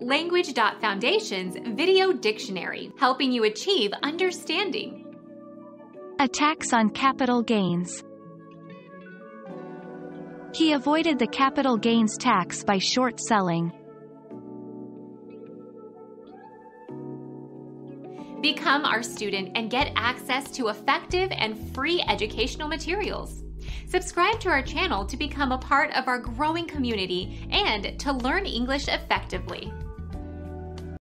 Language.Foundation's Video Dictionary, helping you achieve understanding. A tax on capital gains. He avoided the capital gains tax by short selling. Become our student and get access to effective and free educational materials. Subscribe to our channel to become a part of our growing community and to learn English effectively.